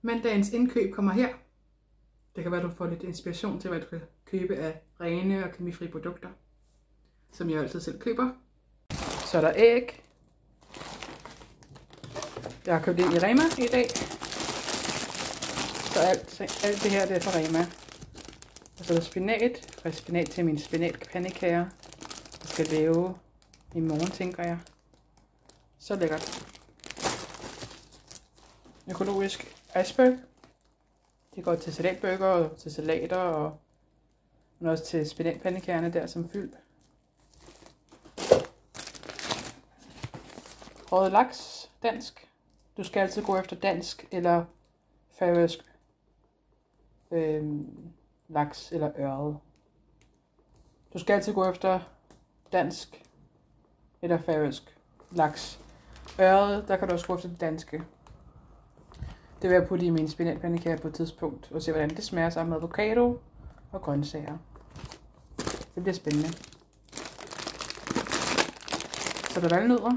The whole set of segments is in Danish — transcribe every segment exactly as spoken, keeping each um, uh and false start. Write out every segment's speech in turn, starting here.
Mandagens indkøb kommer her. Det kan være, at du får lidt inspiration til, hvad du kan købe af rene og kemifri produkter, som jeg altid selv køber. Så er der æg. Jeg har købt ind i Rema i dag. Så alt, alt det her det er fra Rema. Og så er der spinat. Frisk spinat til mine spinatpandekager. Jeg skal lave i morgen, tænker jeg. Så lækkert. Økologisk iceberg. Det går til salatburger og til salater og men også til spinatpandekagerne der som fyld. Røget laks, dansk. Du skal altid gå efter dansk eller færøsk øhm, laks eller ørred. Du skal altid gå efter dansk eller færøsk laks. Ørred, der kan du også gå efter det danske. Det vil jeg putte i mine spinatpandekager på et tidspunkt og se, hvordan det smager sammen med avocado og grøntsager. Det bliver spændende. Så der er valnødder.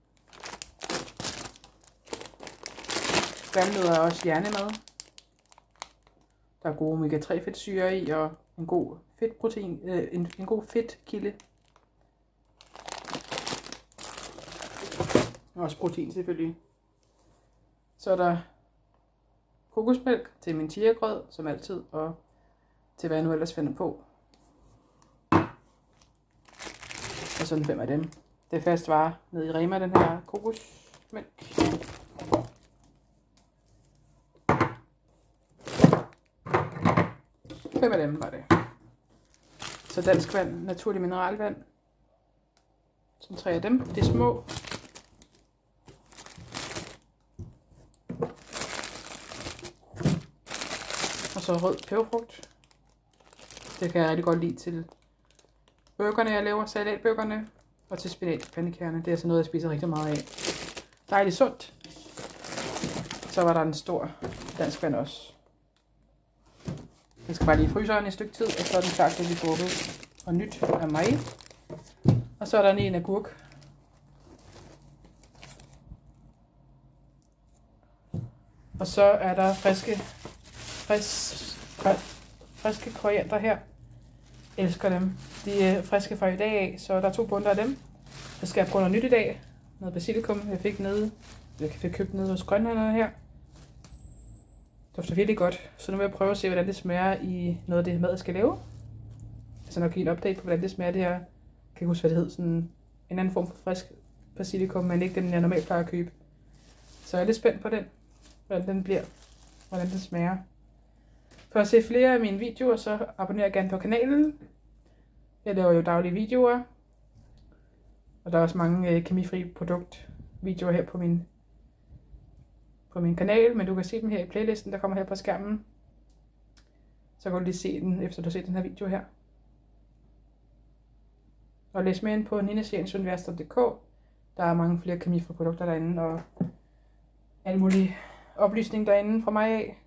Valnødder er også hjernemad. Der er gode omega tre fedtsyrer i og en god fedtprotein, øh, en, en god fedtkilde. Og også protein selvfølgelig. Så er der kokosmælk til min chiagrød, som altid, og til hvad jeg nu ellers finder på. Og sådan fem af dem. Det er fast vare nede i Rema, den her kokosmælk. Fem af dem var det. Så dansk vand, naturlig mineralvand. Sådan tre af dem. Det er små. Og så rød peberfrugt. Det kan jeg rigtig godt lide til burgerne, jeg laver, salatburgerne. Og til spinatpandekagerne. Det er altså noget, jeg spiser rigtig meget af. Dejligt sundt. Så var der en stor dansk vand også. Den skal bare lige i fryseren i et stykke tid, og så er den klar til at blive drukket og nyt af mig. Og så er der en agurk. Og så er der friske, frisk, friske koriander her. Jeg elsker dem. De er friske fra i dag af, så der er to bundter af dem. Jeg skal prøve noget nyt i dag. Noget basilikum, jeg fik nede. Jeg fik købt nede hos grønhandlerne her. Det dufter virkelig godt, så nu vil jeg prøve at se, hvordan det smager i noget af det mad, jeg skal lave. Altså nok give en update på, hvordan det smager det her. Jeg kan ikke huske, hvad det hed. Sådan en anden form for frisk basilikum, men ikke den, jeg normalt plejer at købe. Så jeg er lidt spændt på den, hvordan den bliver, hvordan den smager. For at se flere af mine videoer, så abonner gerne på kanalen. Jeg laver jo daglige videoer. Og der er også mange øh, kemifri produktvideoer her på min på min kanal, men du kan se dem her i playlisten, der kommer her på skærmen. Så kan du lige se den, efter du har set den her video her. Og læs med ind på ninasjælensuniversitet punktum d k. Der er mange flere kemifri produkter derinde, og alle mulige oplysninger derinde fra mig af.